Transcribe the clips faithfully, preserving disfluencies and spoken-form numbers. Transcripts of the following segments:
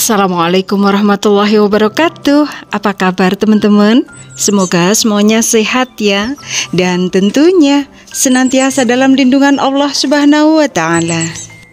Assalamualaikum warahmatullahi wabarakatuh. Apa kabar teman-teman? Semoga semuanya sehat ya. Dan tentunya senantiasa dalam lindungan Allah Subhanahu wa Ta'ala.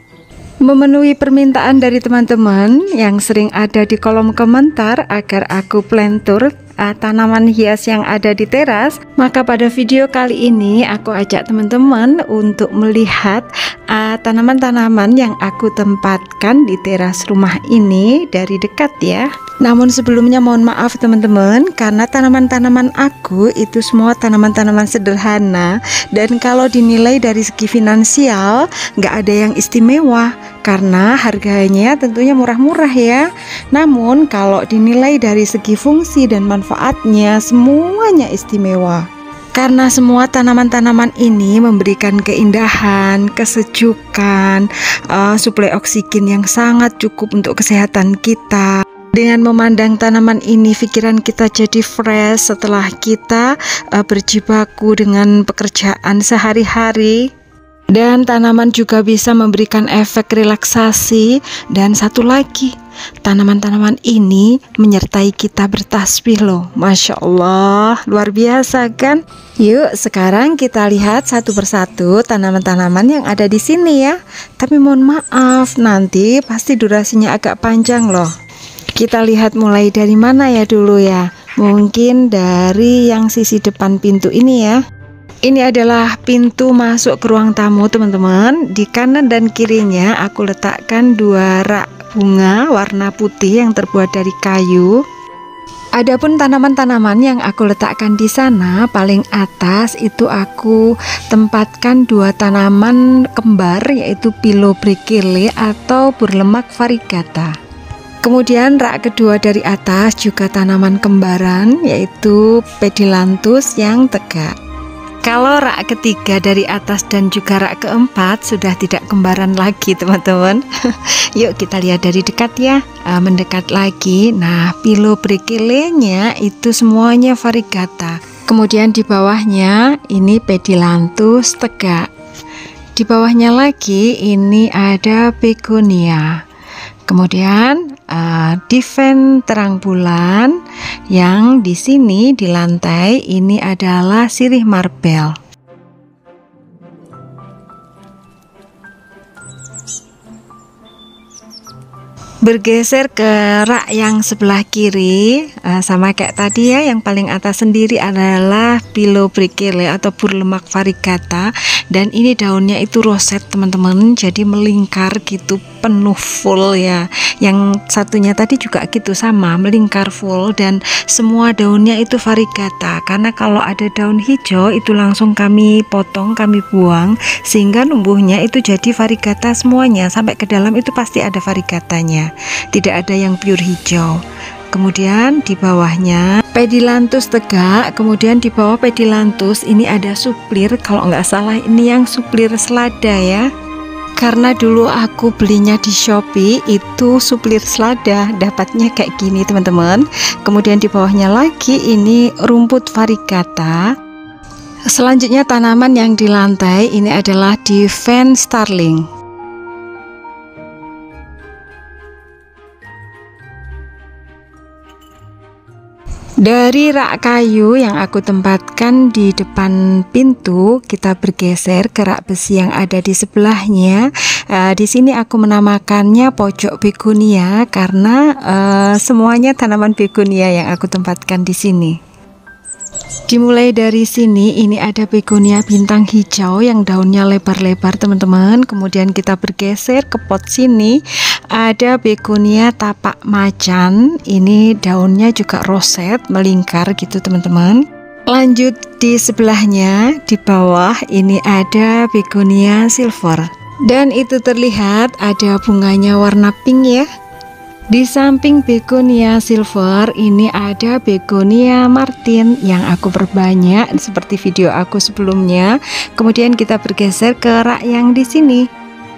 Memenuhi permintaan dari teman-teman yang sering ada di kolom komentar agar aku plantur uh, tanaman hias yang ada di teras, maka pada video kali ini aku ajak teman-teman untuk melihat uh, tanaman-tanaman yang aku tempatkan di teras rumah ini dari dekat ya. Namun sebelumnya mohon maaf teman-teman, karena tanaman-tanaman aku itu semua tanaman-tanaman sederhana, dan kalau dinilai dari segi finansial nggak ada yang istimewa karena harganya tentunya murah-murah ya. Namun kalau dinilai dari segi fungsi dan manfaatnya semuanya istimewa. Karena semua tanaman-tanaman ini memberikan keindahan, kesejukan, uh, suplai oksigen yang sangat cukup untuk kesehatan kita. Dengan memandang tanaman ini, pikiran kita jadi fresh setelah kita uh, berjibaku dengan pekerjaan sehari-hari. Dan tanaman juga bisa memberikan efek relaksasi. Dan satu lagi, tanaman-tanaman ini menyertai kita bertasbih loh. Masya Allah, luar biasa kan? Yuk sekarang kita lihat satu persatu tanaman-tanaman yang ada di sini ya. Tapi mohon maaf, nanti pasti durasinya agak panjang loh. Kita lihat mulai dari mana ya dulu ya. Mungkin dari yang sisi depan pintu ini ya. Ini adalah pintu masuk ke ruang tamu teman-teman. Di kanan dan kirinya aku letakkan dua rak bunga warna putih yang terbuat dari kayu. Adapun tanaman-tanaman yang aku letakkan di sana paling atas itu aku tempatkan dua tanaman kembar, yaitu Pilobrichyale atau berlemak variegata. Kemudian rak kedua dari atas juga tanaman kembaran, yaitu Pedilanthus yang tegak. Kalau rak ketiga dari atas dan juga rak keempat sudah tidak kembaran lagi teman-teman. Yuk kita lihat dari dekat ya, uh, mendekat lagi. Nah, Pilobrichyale-nya itu semuanya variegata. Kemudian di bawahnya ini Pedilanthus tegak. Di bawahnya lagi ini ada Begonia. Kemudian uh, Diven terang bulan, yang di sini di lantai ini adalah sirih marbel. Bergeser ke rak yang sebelah kiri, uh, sama kayak tadi ya, yang paling atas sendiri adalah Pilobrichyale atau berlemak variegata, dan ini daunnya itu roset teman-teman, jadi melingkar gitu, penuh full ya. Yang satunya tadi juga gitu, sama melingkar full, dan semua daunnya itu variegata. Karena kalau ada daun hijau itu langsung kami potong, kami buang, sehingga numbuhnya itu jadi variegata semuanya, sampai ke dalam itu pasti ada variegatanya. Tidak ada yang pure hijau. Kemudian di bawahnya Pedilanthus tegak. Kemudian di bawah Pedilanthus ini ada suplir, kalau nggak salah ini yang suplir selada ya. Karena dulu aku belinya di Shopee itu suplir selada, dapatnya kayak gini teman-teman. Kemudian di bawahnya lagi ini rumput variegata. Selanjutnya tanaman yang di lantai ini adalah Diven starling. Dari rak kayu yang aku tempatkan di depan pintu, kita bergeser ke rak besi yang ada di sebelahnya. Uh, di sini aku menamakannya pojok begonia karena uh, semuanya tanaman begonia yang aku tempatkan di sini. Dimulai dari sini, ini ada begonia bintang hijau yang daunnya lebar-lebar teman-teman. Kemudian kita bergeser ke pot sini, ada begonia tapak macan. Ini daunnya juga roset, melingkar gitu teman-teman. Lanjut di sebelahnya, di bawah ini ada begonia silver. Dan itu terlihat ada bunganya warna pink ya. Di samping begonia silver ini ada begonia martin yang aku perbanyak seperti video aku sebelumnya. Kemudian kita bergeser ke rak yang di sini.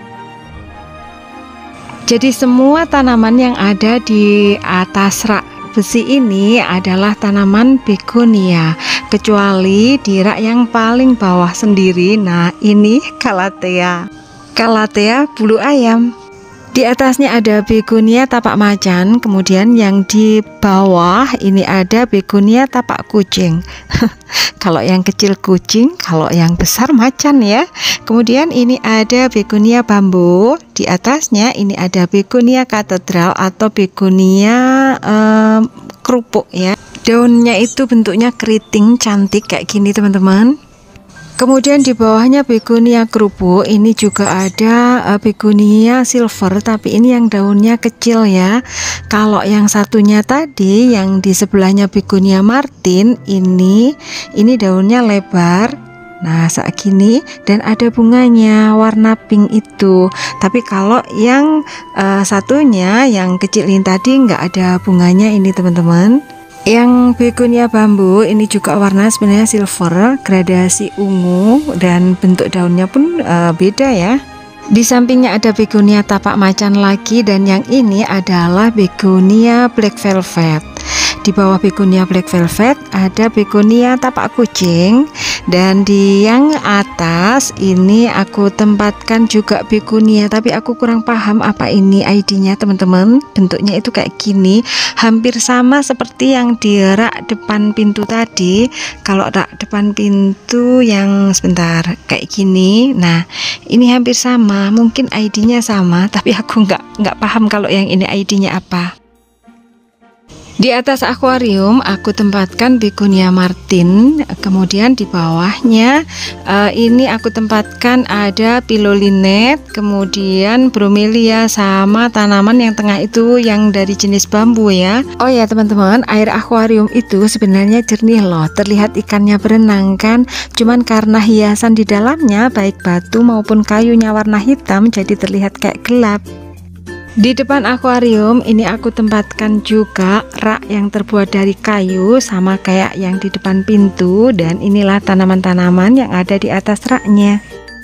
Jadi semua tanaman yang ada di atas rak besi ini adalah tanaman begonia, kecuali di rak yang paling bawah sendiri. Nah, ini Calathea. Calathea bulu ayam. Di atasnya ada begonia tapak macan, kemudian yang di bawah ini ada begonia tapak kucing. Kalau yang kecil kucing, kalau yang besar macan ya. Kemudian ini ada begonia bambu, di atasnya ini ada begonia katedral atau begonia um, kerupuk ya. Daunnya itu bentuknya keriting cantik kayak gini teman-teman. Kemudian di bawahnya begonia kerupuk, ini juga ada uh, begonia silver, tapi ini yang daunnya kecil ya. Kalau yang satunya tadi yang di sebelahnya begonia martin, ini ini daunnya lebar. Nah, saat gini dan ada bunganya warna pink itu. Tapi kalau yang uh, satunya yang kecil ini tadi nggak ada bunganya ini teman-teman. Yang begonia bambu ini juga warna sebenarnya silver, gradasi ungu, dan bentuk daunnya pun uh, beda ya. Di sampingnya ada begonia tapak macan lagi, dan yang ini adalah begonia black velvet. Di bawah begonia black velvet ada begonia tapak kucing, dan di yang atas ini aku tempatkan juga begonia, tapi aku kurang paham apa ini I D-nya teman-teman. Bentuknya itu kayak gini, hampir sama seperti yang di rak depan pintu tadi. Kalau rak depan pintu yang sebentar kayak gini, nah ini hampir sama, mungkin I D-nya sama, tapi aku nggak nggak paham kalau yang ini I D-nya apa. Di atas akuarium aku tempatkan begonia martin, kemudian di bawahnya uh, ini aku tempatkan ada pilolinet, kemudian bromelia, sama tanaman yang tengah itu yang dari jenis bambu ya. Oh ya teman-teman, air akuarium itu sebenarnya jernih loh, terlihat ikannya berenang kan, cuman karena hiasan di dalamnya baik batu maupun kayunya warna hitam jadi terlihat kayak gelap. Di depan akuarium ini aku tempatkan juga rak yang terbuat dari kayu sama kayak yang di depan pintu, dan inilah tanaman-tanaman yang ada di atas raknya.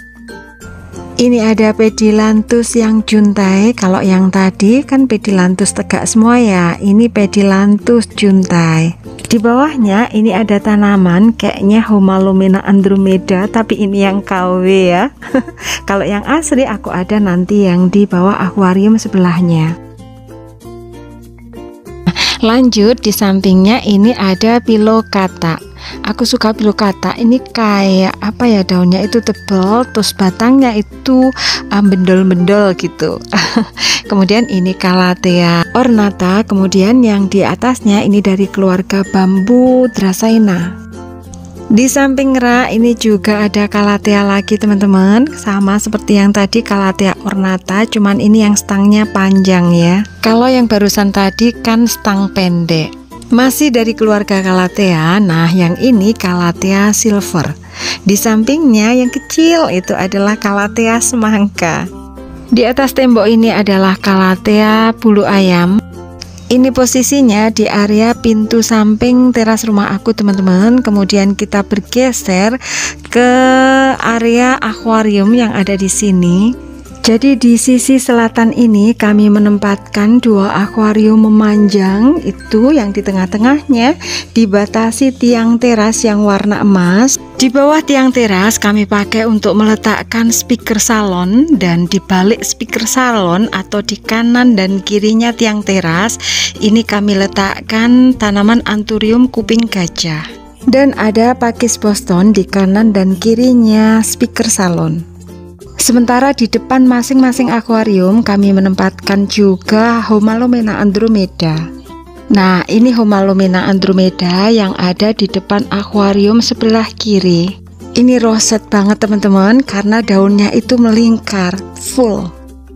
Ini ada pedilanthus yang juntai. Kalau yang tadi kan pedilanthus tegak semua ya, ini pedilanthus juntai. Di bawahnya ini ada tanaman kayaknya Homalomena andromeda, tapi ini yang K W ya. Kalau yang asli aku ada nanti yang di bawah akuarium sebelahnya. Lanjut, di sampingnya ini ada pilokata. Aku suka pilokata, ini kayak apa ya, daunnya itu tebal, terus batangnya itu bendol-bendol um, gitu. Kemudian ini Calathea ornata, kemudian yang di atasnya ini dari keluarga bambu Dracaena. Di samping rak ini juga ada Calathea lagi teman-teman, sama seperti yang tadi Calathea ornata, cuman ini yang stangnya panjang ya. Kalau yang barusan tadi kan stang pendek. Masih dari keluarga Calathea. Nah yang ini Calathea silver. Di sampingnya yang kecil itu adalah Calathea semangka. Di atas tembok ini adalah Calathea bulu ayam. Ini posisinya di area pintu samping teras rumah aku teman-teman. Kemudian kita bergeser ke area akuarium yang ada di sini. Jadi di sisi selatan ini kami menempatkan dua akuarium memanjang, itu yang di tengah-tengahnya dibatasi tiang teras yang warna emas. Di bawah tiang teras kami pakai untuk meletakkan speaker salon, dan di balik speaker salon atau di kanan dan kirinya tiang teras ini kami letakkan tanaman anthurium kuping gajah. Dan ada pakis Boston di kanan dan kirinya speaker salon. Sementara di depan masing-masing akuarium kami menempatkan juga Homalomena andromeda. Nah ini Homalomena andromeda yang ada di depan akuarium sebelah kiri. Ini roset banget teman-teman karena daunnya itu melingkar full.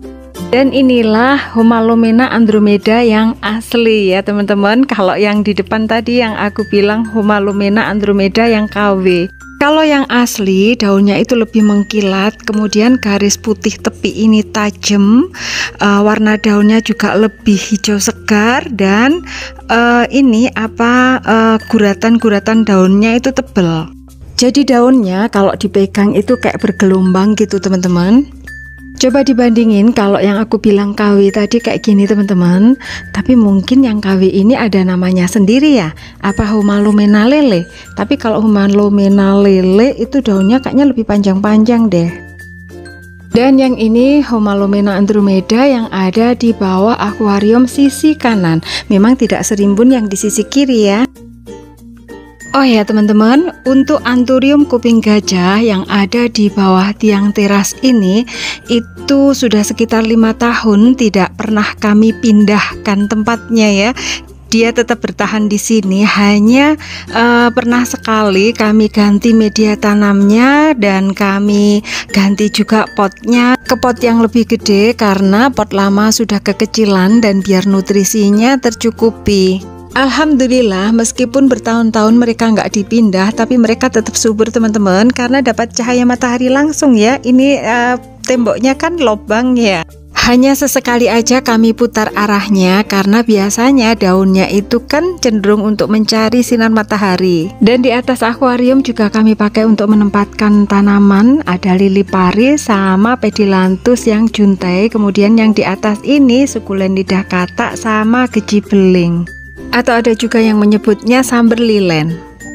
Dan inilah Homalomena andromeda yang asli ya teman-teman. Kalau yang di depan tadi yang aku bilang Homalomena andromeda yang K W. Kalau yang asli daunnya itu lebih mengkilat, kemudian garis putih tepi ini tajam, uh, warna daunnya juga lebih hijau segar, dan uh, ini apa uh, guratan-guratan daunnya itu tebal. Jadi daunnya kalau dipegang itu kayak bergelombang gitu teman-teman. Coba dibandingin kalau yang aku bilang K W tadi kayak gini teman-teman, tapi mungkin yang K W ini ada namanya sendiri ya, apa Homalomena lele. Tapi kalau Homalomena lele itu daunnya kayaknya lebih panjang-panjang deh. Dan yang ini Homalomena andromeda yang ada di bawah akuarium sisi kanan. Memang tidak serimbun yang di sisi kiri ya. Oh ya teman-teman, untuk Anthurium kuping gajah yang ada di bawah tiang teras ini itu sudah sekitar lima tahun tidak pernah kami pindahkan tempatnya ya. Dia tetap bertahan di sini, hanya uh, pernah sekali kami ganti media tanamnya dan kami ganti juga potnya ke pot yang lebih gede karena pot lama sudah kekecilan dan biar nutrisinya tercukupi. Alhamdulillah, meskipun bertahun-tahun mereka nggak dipindah, tapi mereka tetap subur teman-teman karena dapat cahaya matahari langsung ya. Ini uh, temboknya kan lobang ya. Hanya sesekali aja kami putar arahnya karena biasanya daunnya itu kan cenderung untuk mencari sinar matahari. Dan di atas akuarium juga kami pakai untuk menempatkan tanaman, ada lili paris sama pedilanthus yang juntai. Kemudian yang di atas ini sukulen lidah katak sama geji beling. Atau ada juga yang menyebutnya samber lilen.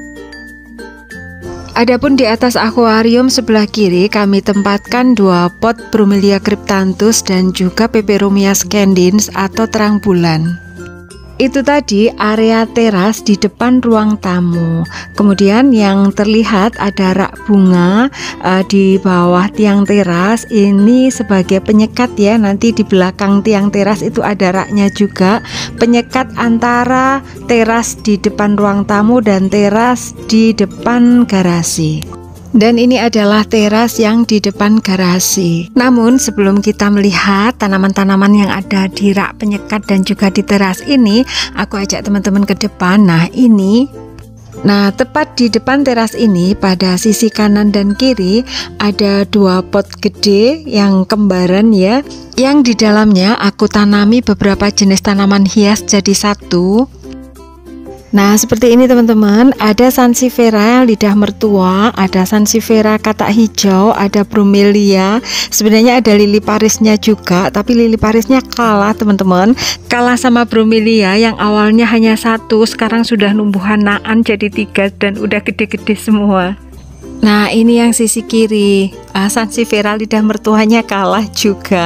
Adapun di atas akuarium sebelah kiri kami tempatkan dua pot Bromelia cryptanthus dan juga Peperomia scandens atau terang bulan. Itu tadi area teras di depan ruang tamu. Kemudian yang terlihat ada rak bunga uh, di bawah tiang teras. Ini sebagai penyekat ya. Nanti di belakang tiang teras itu ada raknya juga, penyekat antara teras di depan ruang tamu dan teras di depan garasi. Dan ini adalah teras yang di depan garasi. Namun sebelum kita melihat tanaman-tanaman yang ada di rak penyekat dan juga di teras ini, aku ajak teman-teman ke depan. Nah ini, nah tepat di depan teras ini pada sisi kanan dan kiri ada dua pot gede yang kembaran ya. Yang di dalamnya aku tanami beberapa jenis tanaman hias jadi satu. Nah seperti ini teman-teman, ada Sansevieria lidah mertua, ada Sansevieria katak hijau, ada Bromelia. Sebenarnya ada lili parisnya juga, tapi lili parisnya kalah teman-teman, kalah sama Bromelia yang awalnya hanya satu, sekarang sudah numbuhan-naan jadi tiga dan udah gede-gede semua. Nah ini yang sisi kiri, ah, Sansevieria lidah mertuanya kalah juga.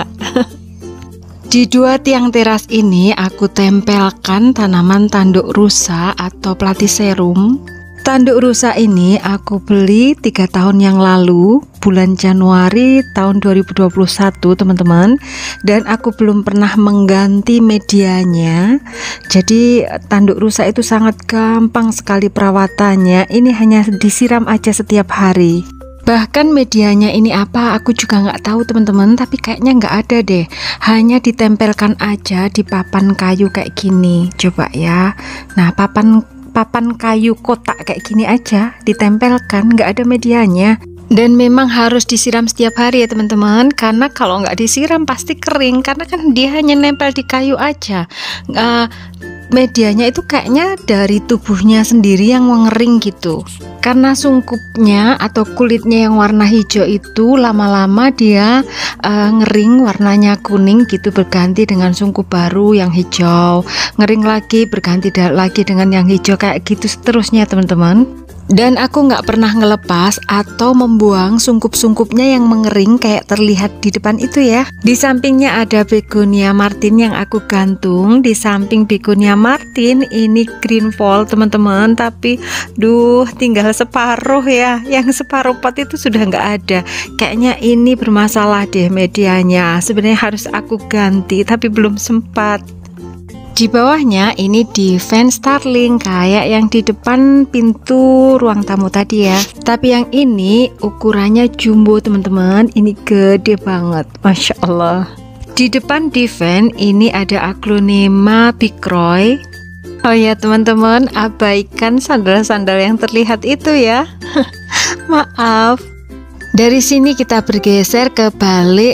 Di dua tiang teras ini aku tempelkan tanaman tanduk rusa atau Platyserum. Tanduk rusa ini aku beli tiga tahun yang lalu, bulan Januari tahun dua ribu dua puluh satu teman-teman. Dan aku belum pernah mengganti medianya. Jadi tanduk rusa itu sangat gampang sekali perawatannya. Ini hanya disiram aja setiap hari. Bahkan medianya ini apa aku juga nggak tahu teman-teman, tapi kayaknya nggak ada deh, hanya ditempelkan aja di papan kayu kayak gini. Coba ya, nah papan papan kayu kotak kayak gini aja ditempelkan, nggak ada medianya. Dan memang harus disiram setiap hari ya teman-teman, karena kalau nggak disiram pasti kering, karena kan dia hanya nempel di kayu aja. uh, Medianya itu kayaknya dari tubuhnya sendiri yang mengering gitu. Karena sungkupnya atau kulitnya yang warna hijau itu lama-lama dia uh, ngering, warnanya kuning gitu, berganti dengan sungkup baru yang hijau, ngering lagi berganti lagi dengan yang hijau, kayak gitu seterusnya teman-teman. Dan aku nggak pernah ngelepas atau membuang sungkup-sungkupnya yang mengering kayak terlihat di depan itu ya. Di sampingnya ada Begonia Martin yang aku gantung. Di samping Begonia Martin ini green fall teman-teman, tapi duh tinggal separuh ya. Yang separuh pot itu sudah nggak ada. Kayaknya ini bermasalah deh medianya. Sebenarnya harus aku ganti tapi belum sempat. Di bawahnya ini Divine Starling kayak yang di depan pintu ruang tamu tadi ya. Tapi yang ini ukurannya jumbo teman-teman. Ini gede banget, Masya Allah. Di depan Divine ini ada Aglonema picroy. Oh ya teman-teman, abaikan sandal-sandal yang terlihat itu ya. Maaf. Dari sini kita bergeser ke balik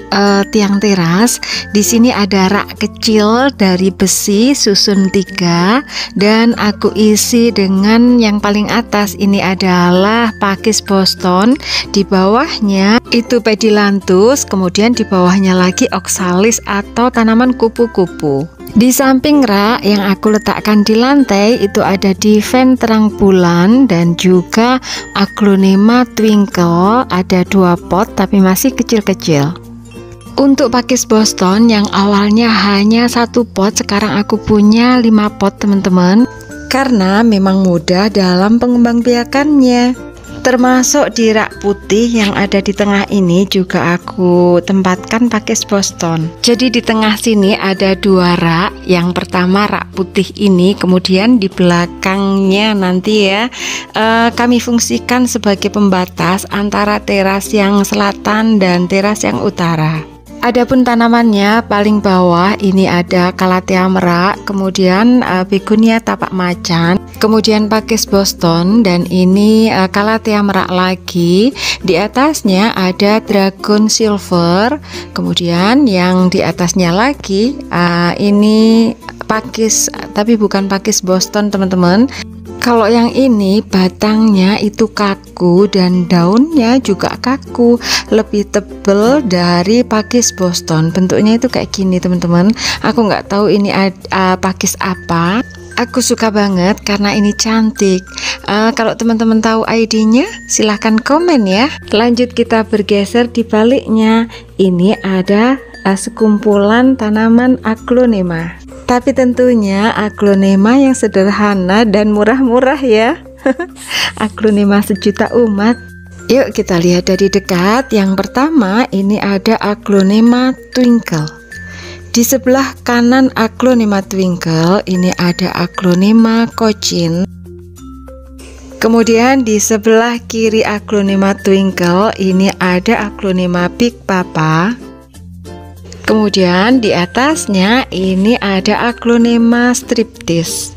uh, tiang teras. Di sini ada rak kecil dari besi susun tiga, dan aku isi dengan yang paling atas ini adalah pakis Boston. Di bawahnya itu pedilanthus, kemudian di bawahnya lagi oxalis atau tanaman kupu-kupu. Di samping rak yang aku letakkan di lantai itu ada diven terang bulan dan juga aglonema twinkle. Ada dua pot tapi masih kecil-kecil. Untuk pakis Boston yang awalnya hanya satu pot, sekarang aku punya lima pot teman-teman, karena memang mudah dalam pengembangbiakannya. Termasuk di rak putih yang ada di tengah ini juga aku tempatkan pakis Boston. Jadi di tengah sini ada dua rak. Yang pertama rak putih ini, kemudian di belakangnya nanti ya eh, kami fungsikan sebagai pembatas antara teras yang selatan dan teras yang utara. Adapun tanamannya paling bawah ini ada Calathea merak, kemudian uh, begonia tapak macan, kemudian pakis Boston, dan ini uh, Calathea merak lagi. Di atasnya ada dragon silver, kemudian yang di atasnya lagi uh, ini pakis, tapi bukan pakis Boston teman-teman. Kalau yang ini batangnya itu kaku dan daunnya juga kaku, lebih tebal dari pakis Boston. Bentuknya itu kayak gini teman-teman. Aku nggak tahu ini uh, pakis apa. Aku suka banget karena ini cantik. Uh, kalau teman-teman tahu I D-nya silahkan komen ya. Lanjut kita bergeser di baliknya. Ini ada uh, sekumpulan tanaman aglonema. Tapi tentunya aglonema yang sederhana dan murah-murah ya. Aglonema sejuta umat. Yuk kita lihat dari dekat. Yang pertama ini ada aglonema twinkle. Di sebelah kanan aglonema twinkle ini ada aglonema cochin. Kemudian di sebelah kiri aglonema twinkle ini ada aglonema big papa. Kemudian di atasnya ini ada aglonema striptis.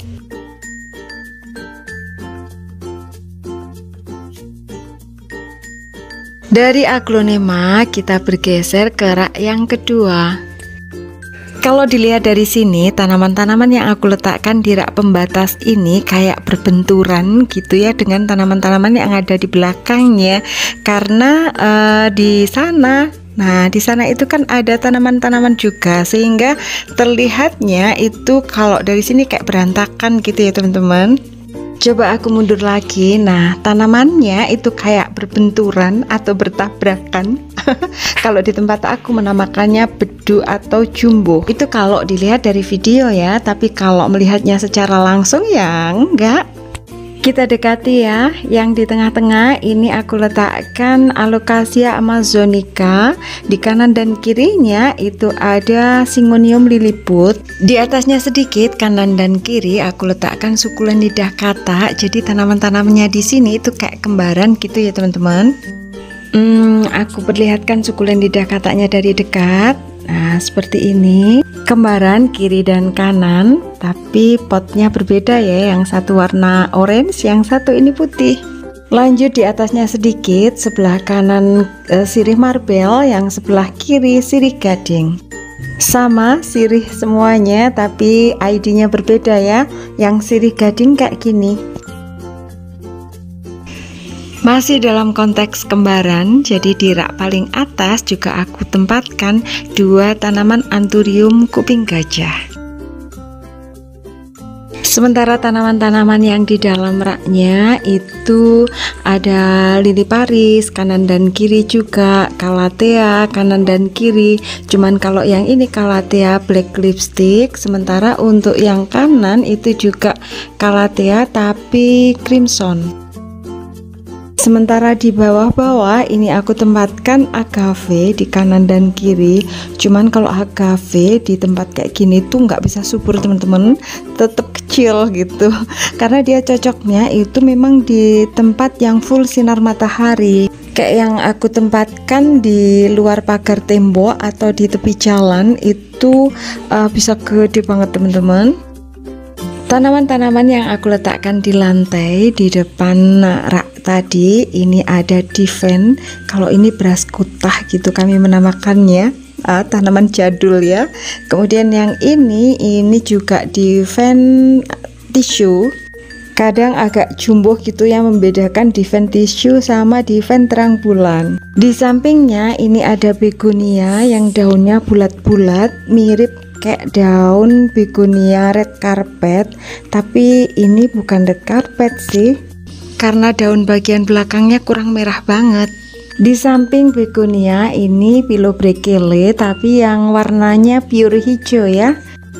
Dari aglonema kita bergeser ke rak yang kedua. Kalau dilihat dari sini, tanaman-tanaman yang aku letakkan di rak pembatas ini kayak berbenturan gitu ya dengan tanaman-tanaman yang ada di belakangnya, karena uh, di sana Nah, di sana itu kan ada tanaman-tanaman juga, sehingga terlihatnya itu kalau dari sini kayak berantakan gitu ya teman-teman. Coba aku mundur lagi. Nah, tanamannya itu kayak berbenturan atau bertabrakan. Kalau di tempat aku menamakannya bedu atau jumbo. Itu kalau dilihat dari video ya, tapi kalau melihatnya secara langsung ya enggak. Kita dekati ya. Yang di tengah-tengah ini aku letakkan Alocasia amazonica. Di kanan dan kirinya itu ada Syngonium lilliput. Di atasnya sedikit kanan dan kiri aku letakkan sukulen lidah katak. Jadi tanaman-tanamannya di sini itu kayak kembaran gitu ya teman-teman. Hmm, aku perlihatkan sukulen lidah kataknya dari dekat. Nah, seperti ini, kembaran kiri dan kanan, tapi potnya berbeda ya, yang satu warna orange, yang satu ini putih. Lanjut di atasnya sedikit, sebelah kanan e, sirih marbel, yang sebelah kiri sirih gading. Sama sirih semuanya, tapi I D-nya berbeda ya, yang sirih gading kayak gini. Masih dalam konteks kembaran, jadi di rak paling atas juga aku tempatkan dua tanaman anthurium kuping gajah. Sementara tanaman-tanaman yang di dalam raknya itu ada lili Paris kanan dan kiri, juga Calathea kanan dan kiri. Cuman kalau yang ini Calathea black lipstick, sementara untuk yang kanan itu juga Calathea tapi crimson. Sementara di bawah-bawah ini aku tempatkan agave di kanan dan kiri. Cuman kalau agave di tempat kayak gini tuh nggak bisa subur teman-teman, tetap kecil gitu. Karena dia cocoknya itu memang di tempat yang full sinar matahari. Kayak yang aku tempatkan di luar pagar tembok atau di tepi jalan itu uh, bisa gede banget teman-teman. Tanaman-tanaman yang aku letakkan di lantai di depan rak tadi ini ada diven. Kalau ini beras kutah gitu kami menamakannya. uh, tanaman jadul ya. Kemudian yang ini ini juga diven tisu. Kadang agak jumbo gitu yang membedakan diven tisu sama diven terang bulan. Di sampingnya ini ada begonia yang daunnya bulat-bulat mirip kayak daun begonia red carpet, tapi ini bukan red carpet sih karena daun bagian belakangnya kurang merah banget. Di samping begonia ini Philobrequele tapi yang warnanya pure hijau ya.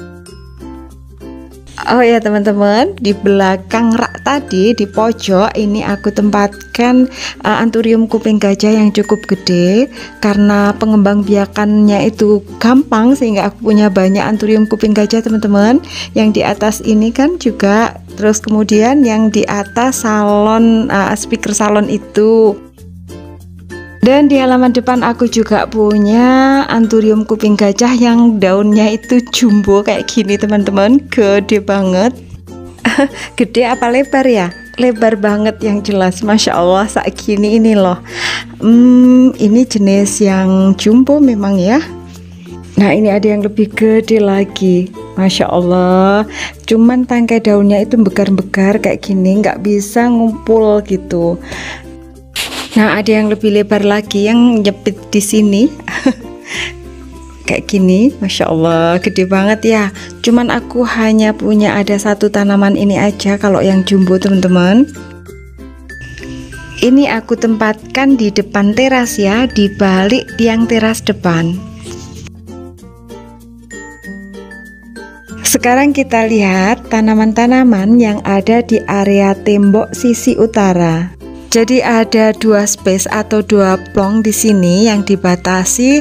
Oh ya teman-teman, di belakang rak tadi di pojok ini aku tempatkan uh, anthurium kuping gajah yang cukup gede karena pengembangbiakannya itu gampang sehingga aku punya banyak anthurium kuping gajah teman-teman. Yang di atas ini kan juga, terus kemudian yang di atas salon uh, speaker salon itu. Dan di halaman depan aku juga punya anthurium kuping gajah yang daunnya itu jumbo kayak gini teman-teman, gede banget. Gede apa lebar ya? Lebar banget yang jelas, Masya Allah saat gini ini loh. Hmm, ini jenis yang jumbo memang ya. Nah ini ada yang lebih gede lagi, Masya Allah. Cuman tangkai daunnya itu bekar-bekar kayak gini, nggak bisa ngumpul gitu. Nah, ada yang lebih lebar lagi yang nyepit di sini. Kayak gini, Masya Allah, gede banget ya. Cuman aku hanya punya ada satu tanaman ini aja kalau yang jumbo teman-teman. Ini aku tempatkan di depan teras ya, di balik tiang teras depan. Sekarang kita lihat tanaman-tanaman yang ada di area tembok sisi utara. Jadi ada dua space atau dua plong di sini yang dibatasi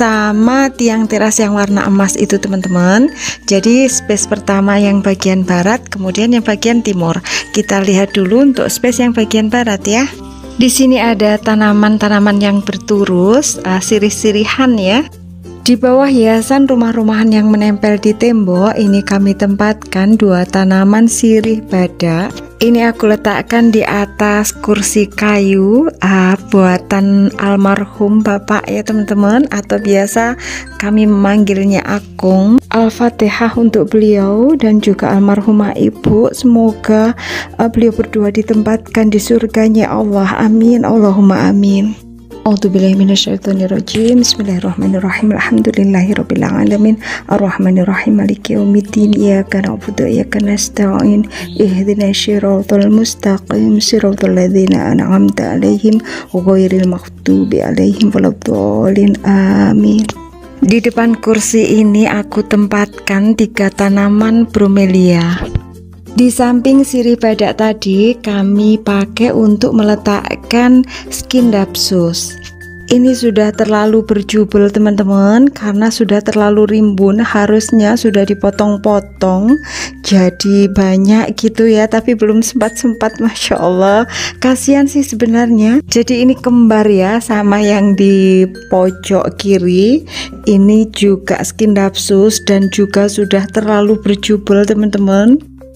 sama tiang teras yang warna emas itu teman-teman. Jadi space pertama yang bagian barat, kemudian yang bagian timur. Kita lihat dulu untuk space yang bagian barat ya. Di sini ada tanaman-tanaman yang berturus, uh, sirih-sirihan ya. Di bawah hiasan rumah-rumahan yang menempel di tembok ini kami tempatkan dua tanaman sirih badak. Ini aku letakkan di atas kursi kayu uh, buatan almarhum bapak ya teman-teman, atau biasa kami memanggilnya Akung. Al-Fatihah untuk beliau dan juga almarhumah ibu. Semoga uh, beliau berdua ditempatkan di surganya Allah. Amin. Allahumma amin. A'udzubillahi minasyaitonirrajim. Bismillahirrahmanirrahim. Alhamdulillahirabbil alamin. Arrahmanirrahim. Maliki yaumiddin. Iyyaka na'budu wa iyyaka nasta'in. Ihdinas shiratal mustaqim. Shiratal ladzina an'amta 'alaihim ghairil maghdubi 'alaihim waladdallin. Amin. Di depan kursi ini aku tempatkan tiga tanaman bromelia. Di samping sirih badak tadi kami pakai untuk meletakkan Scindapsus. Ini sudah terlalu berjubel teman-teman karena sudah terlalu rimbun, harusnya sudah dipotong-potong jadi banyak gitu ya, tapi belum sempat-sempat. Masya Allah, kasihan sih sebenarnya. Jadi ini kembar ya sama yang di pojok kiri, ini juga Scindapsus dan juga sudah terlalu berjubel teman-teman.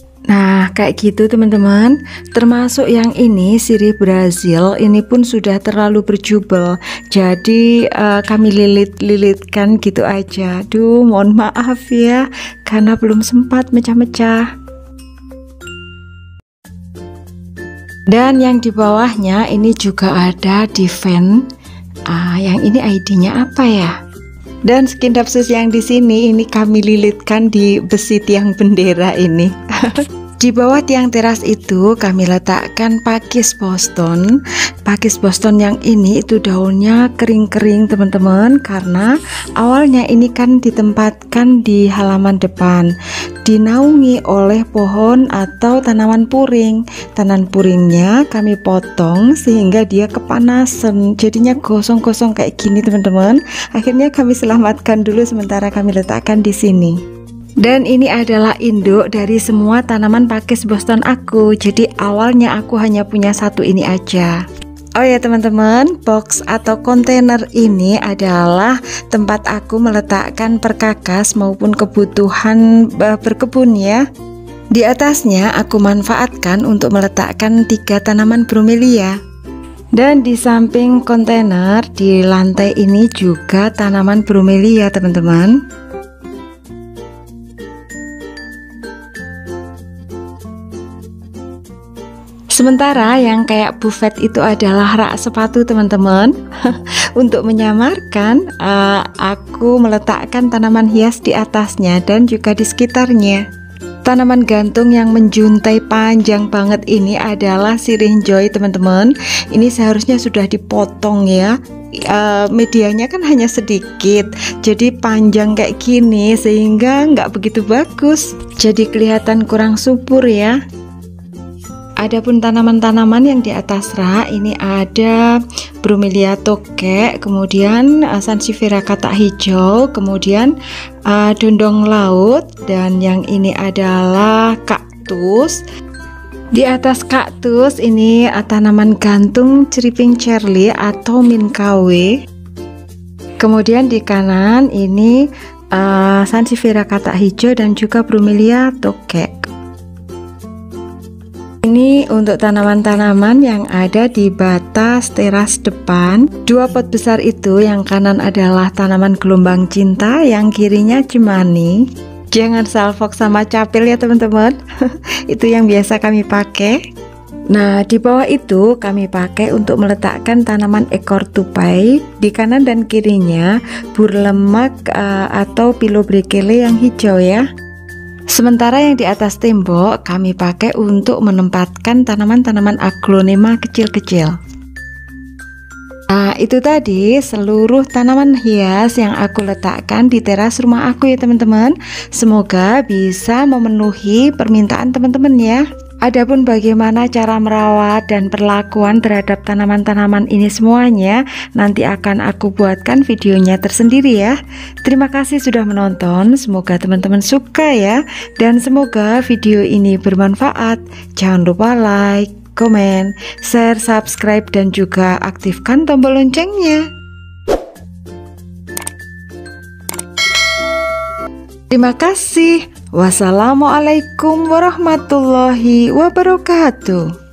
Nah kayak gitu teman-teman. Termasuk yang ini sirih Brazil, ini pun sudah terlalu berjubel. Jadi uh, kami lilit-lilitkan gitu aja. Duh mohon maaf ya karena belum sempat mecah-mecah. Dan yang di bawahnya ini juga ada diven. Ah, yang ini I D-nya apa ya? Dan Scindapsus yang di sini ini kami lilitkan di besi tiang bendera ini. Di bawah tiang teras itu kami letakkan Pakis Boston. Pakis Boston yang ini itu daunnya kering-kering teman-teman, karena awalnya ini kan ditempatkan di halaman depan, dinaungi oleh pohon atau tanaman puring. Tanaman puringnya kami potong sehingga dia kepanasan, jadinya gosong-gosong kayak gini teman-teman. Akhirnya kami selamatkan dulu sementara kami letakkan di sini. Dan ini adalah induk dari semua tanaman Pakis Boston aku. Jadi awalnya aku hanya punya satu ini aja. Oh ya teman-teman, box atau kontainer ini adalah tempat aku meletakkan perkakas maupun kebutuhan berkebun ya. Di atasnya aku manfaatkan untuk meletakkan tiga tanaman bromelia. Dan di samping kontainer di lantai ini juga tanaman bromelia teman-teman. Sementara yang kayak buffet itu adalah rak sepatu teman-teman. Untuk menyamarkan, uh, aku meletakkan tanaman hias di atasnya dan juga di sekitarnya. Tanaman gantung yang menjuntai panjang banget ini adalah sirih joy teman-teman. Ini seharusnya sudah dipotong ya. Uh, medianya kan hanya sedikit, jadi panjang kayak gini sehingga nggak begitu bagus. Jadi kelihatan kurang subur ya. Adapun tanaman-tanaman yang di atas rak ini ada bromelia tokek, kemudian uh, sansevieria katak hijau, kemudian uh, dondong laut, dan yang ini adalah kaktus. Di atas kaktus ini uh, tanaman gantung ceriping Charlie atau minkawe. Kemudian di kanan ini uh, sansevieria katak hijau dan juga bromelia tokek. Ini untuk tanaman-tanaman yang ada di batas teras depan. Dua pot besar itu, yang kanan adalah tanaman gelombang cinta, yang kirinya cemani. Jangan salfok sama capil ya teman-teman. Itu yang biasa kami pakai. Nah, di bawah itu kami pakai untuk meletakkan tanaman ekor tupai. Di kanan dan kirinya burlemak uh, atau pilobrekele yang hijau ya. Sementara yang di atas tembok kami pakai untuk menempatkan tanaman-tanaman aglonema kecil-kecil. Nah, itu tadi seluruh tanaman hias yang aku letakkan di teras rumah aku ya teman-teman. Semoga bisa memenuhi permintaan teman-teman ya. Adapun bagaimana cara merawat dan perlakuan terhadap tanaman-tanaman ini semuanya, nanti akan aku buatkan videonya tersendiri ya. Terima kasih sudah menonton, semoga teman-teman suka ya, dan semoga video ini bermanfaat. Jangan lupa like, komen, share, subscribe, dan juga aktifkan tombol loncengnya. Terima kasih. Wassalamualaikum warahmatullahi wabarakatuh.